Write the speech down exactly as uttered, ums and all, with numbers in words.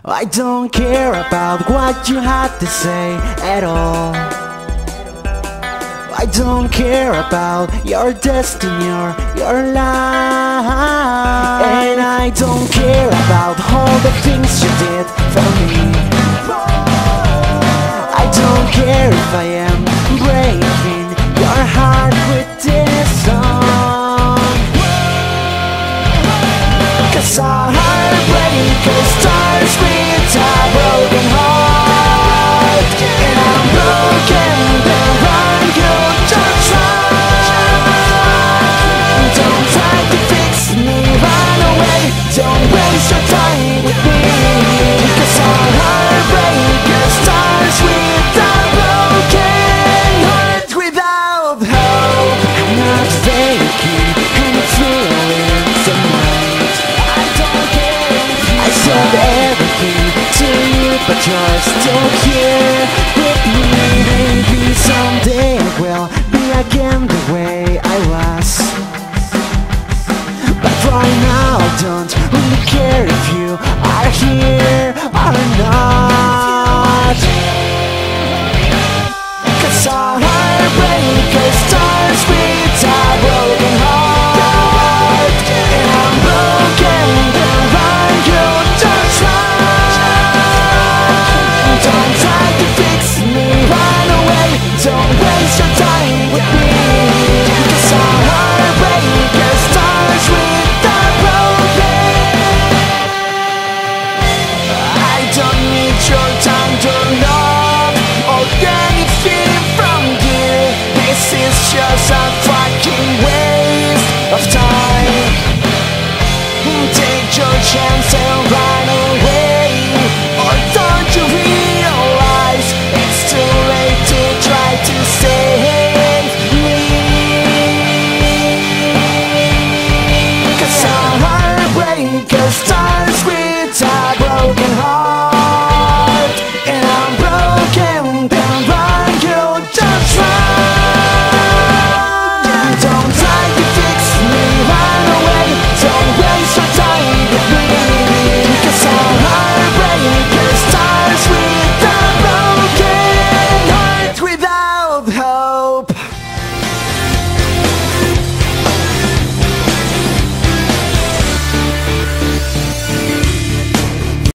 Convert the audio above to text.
I don't care about what you had to say at all. I don't care about your destiny or your life. And I don't care about all the things you did for me. I don't care if I am breaking your heart with this song. 'Cause our heartbreaker starts with a broken heart. And I'm broken, the one you just try. Don't try to fix me, run away. Don't waste your time with me. 'Cause our heartbreaker starts with a broken heart without hope. I'm not faking, I'm feeling tonight. I don't care. I said everything to you, but you're still here with me. Maybe someday I will be again the way I was, but right now I don't really care if you are here or not. 'Cause our heartbreaker starts with a broken heart. And I'm broken, the one you just try. Don't try to fix me, run away. Don't waste your time with me. 'Cause our heartbreaker starts with a broken. I don't need your time to love or anything from you. This is just a fucking waste of time. Take your chances.